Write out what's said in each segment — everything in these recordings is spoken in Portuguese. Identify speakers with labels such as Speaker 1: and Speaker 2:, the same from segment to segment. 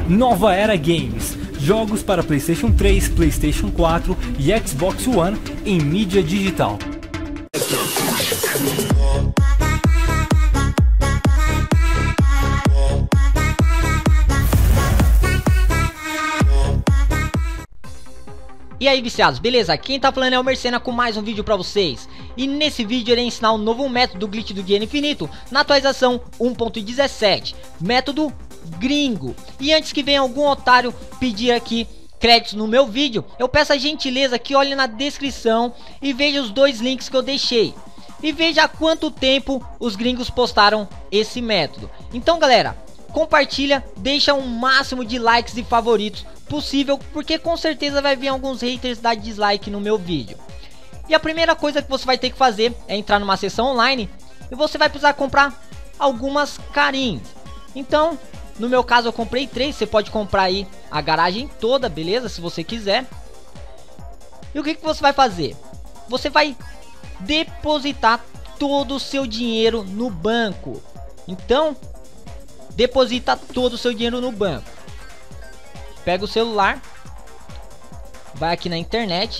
Speaker 1: Nova Era Games, jogos para PlayStation 3, PlayStation 4 e Xbox One em mídia digital.
Speaker 2: E aí, viciados, beleza? Quem tá falando é o Mercena com mais um vídeo pra vocês. E nesse vídeo eu irei ensinar um novo método do glitch do dinheiro infinito na atualização 1.17, método gringo. E antes que venha algum otário pedir aqui créditos no meu vídeo, eu peço a gentileza que olhe na descrição e veja os dois links que eu deixei. E veja há quanto tempo os gringos postaram esse método. Então, galera, compartilha, deixa um máximo de likes e favoritos possível, porque com certeza vai vir alguns haters dar dislike no meu vídeo. E a primeira coisa que você vai ter que fazer é entrar numa sessão online e você vai precisar comprar algumas carinhas. Então, no meu caso eu comprei 3, você pode comprar aí a garagem toda, beleza? Se você quiser. E o que você vai fazer? Você vai depositar todo o seu dinheiro no banco. Então, deposita todo o seu dinheiro no banco. Pega o celular, vai aqui na internet,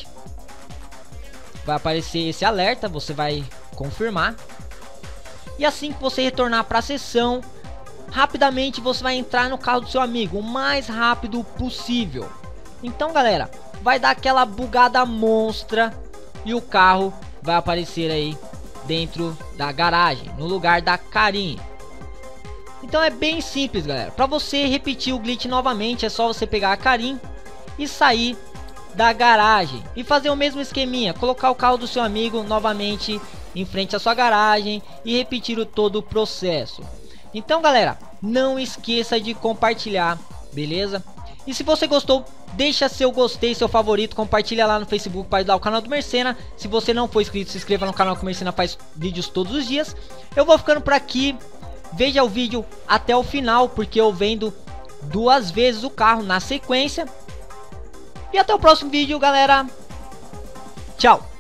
Speaker 2: vai aparecer esse alerta, você vai confirmar. E assim que você retornar para a sessão, rapidamente você vai entrar no carro do seu amigo, o mais rápido possível. Então, galera, vai dar aquela bugada monstra e o carro vai aparecer aí dentro da garagem, no lugar da carinha. Então é bem simples, galera. Para você repetir o glitch novamente, é só você pegar a carinha e sair da garagem e fazer o mesmo esqueminha, colocar o carro do seu amigo novamente em frente à sua garagem e repetir todo o processo. Então, galera, não esqueça de compartilhar, beleza? E se você gostou, deixa seu gostei, seu favorito, compartilha lá no Facebook para ajudar o canal do Mercena. Se você não for inscrito, se inscreva no canal que o Mercena faz vídeos todos os dias. Eu vou ficando por aqui. Veja o vídeo até o final, porque eu vendo 2 vezes o carro na sequência. E até o próximo vídeo, galera. Tchau.